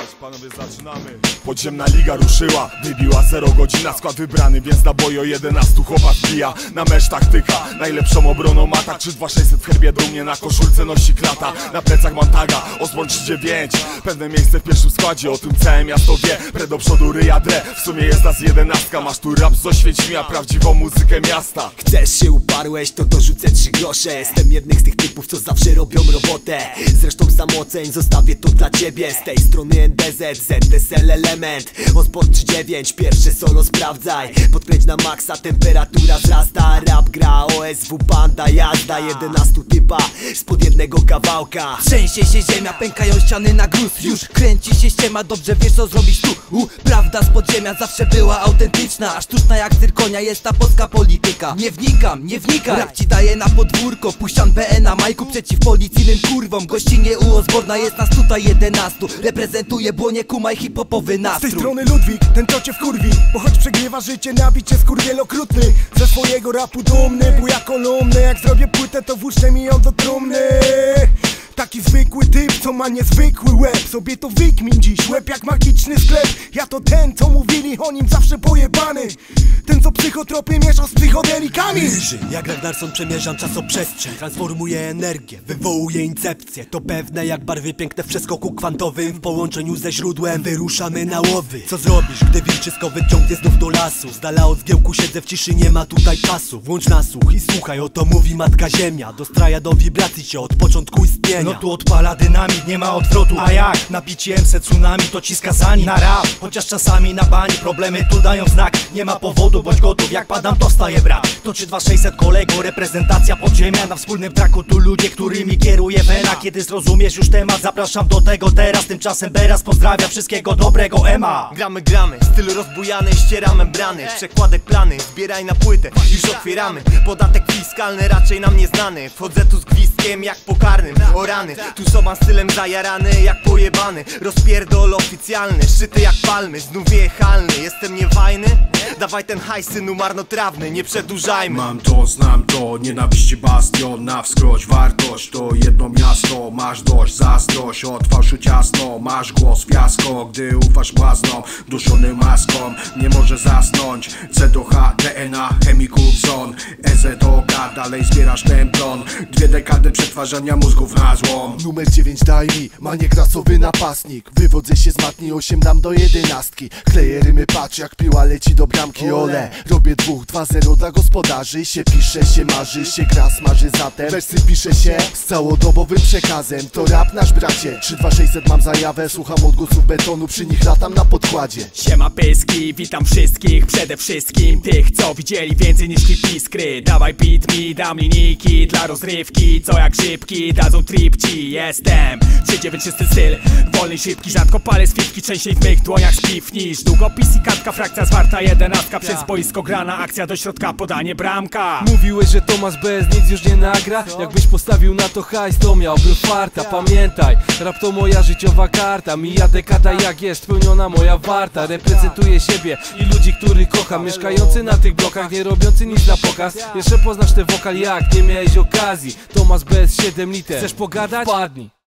Panowie, zaczynamy. Podziemna liga ruszyła, wybiła 0 godzina. Skład wybrany, więc na boju 11 chłopak wbija. Na mecz taktyka, najlepszą obroną mata. 32600 w herbie dumnie, na koszulce nosi klata. Na plecach mam taga, Osborn 39. Pewne miejsce w pierwszym składzie, o tym całe miasto wie. Pre do przodu ryja dre, w sumie jest nas 11. Masz tu rap z Oświęcimia, prawdziwą muzykę miasta. Chcesz się uparłeś, to dorzucę 3 grosze. Jestem jednym z tych typów, co zawsze robią robotę. Zresztą sam oceń, zostawię to dla ciebie. Z tej strony NDZ, ZSL Element, Osborn 39, pierwsze solo sprawdzaj. Podkręć na maksa, temperatura wzrasta. Rap gra, OSW banda, jazda. 11 typa, spod jednego kawałka. Trzęsie się ziemia, pękają ściany na gruz. Już kręci się ściema, dobrze wiesz co zrobić tu. Prawda z podziemia zawsze była autentyczna, a sztuczna jak cyrkonia jest ta polska polityka. Nie wnikam, nie wnikaj, rap ci daje na podwórko. Puścian PE na majku przeciw policyjnym kurwom. Gościnie u Osborna jest nas tutaj 11. Reprezentuje błonie, kumaj hip-hopowy nastrój. Z tej strony Ludwik, ten co cię wkurwi, bo choć przegrywa życie, nabić cię skurwiel okrutny. Ze swojego rapu dumny, buja kolumny. Jak zrobię płytę, to włóżcie mi ją do trumny. Taki zwykły typ, co ma niezwykły łeb. Sobie to wykmin dziś, łeb jak magiczny sklep. Ja to ten, co mówili o nim zawsze pojebany. Ten, co psychotropy mieszał z psychodelikami. Jak Ragnarsson przemierzam czasoprzestrzeń. Transformuje energię, wywołuje incepcję. To pewne jak barwy piękne w przeskoku kwantowym. W połączeniu ze źródłem wyruszamy na łowy. Co zrobisz, gdy wilczysko wyciągnie znów do lasu? Z dala od zgiełku siedzę w ciszy, nie ma tutaj czasu. Włącz nasłuch i słuchaj, oto mówi matka ziemia. Dostraja do wibracji cię od początku istnienia. No tu odpala dynamit, nie ma odwrotu. A jak? Napicie MC Tsunami to ci skazani na rap. Chociaż czasami na bani problemy tu dają znak. Nie ma powodu, bądź gotów, jak padam to staje brat. To 32600 kolego, reprezentacja podziemia. Na wspólnym traku tu ludzie, którymi kieruje wena. Kiedy zrozumiesz już temat, zapraszam do tego teraz. Tymczasem Beraz pozdrawia, wszystkiego dobrego Ema. Gramy, styl rozbujany, ściera membrany. Przekładek plany, zbieraj na płytę, już otwieramy. Podatek fiskalny raczej nam nieznany. Wchodzę tu z gwizdkiem jak po karnym. O rany, tu sobą stylem zajarany jak pojebany. Rozpierdol oficjalny, szczyty jak palmy. Znów jechalny, jestem niewajny. Dawaj ten hajs, synu marnotrawny, nie przedłużajmy. Mam to, znam to, nienawiści bastion. Na wskroś wartość, to jedno miasto. Masz dość, zazdrość, od fałszu ciasno. Masz głos, fiasko, gdy ufasz błaznom. Duszony maską, nie może zasnąć. C do H, DNA, chemików zon. EZ do K, dalej zbierasz ten plon. 2 dekady przetwarzania mózgów na złom. Numer 9 daj mi, maniek-rasowy napastnik. Wywodzę się z matni, 8 dam do 11. Kleję rymy, patrz jak piła leci do bramki, ole. Robię 2-2-0 dla gospodarzy. Się pisze, się marzy, się gra smaży. Zatem wersy pisze się z całodobowym przekazem. To rap nasz bracie, 32600 mam zajawę. Słucham odgłosów betonu, przy nich latam na podkładzie. Siema pyski, witam wszystkich. Przede wszystkim tych, co widzieli więcej niż klip Iskry. Dawaj beat mi, dam linijki dla rozrywki. Co jak grzybki, dadzą trip ci. Jestem 396 styl, wolny, szybki. Rzadko palę z fitki, częściej w mych dłoniach śpiw niż długopis i kartka, frakcja zwarta 11. Przez boisko grana, akcja do środka, podanie bramka. Mówiłeś, że Tomasz bez nic już nie nagra. Jakbyś postawił na to hajs, to miałbym farta. Pamiętaj, rap to moja życiowa karta. Mija dekada jak jest spełniona moja warta. Reprezentuję siebie i ludzi, których kocham. Mieszkający na tych blokach, nie robiący nic na pokaz. Jeszcze poznasz ten wokal jak nie miałeś okazji. Tomasz bez 7 liter, chcesz pogadać? Wpadnij.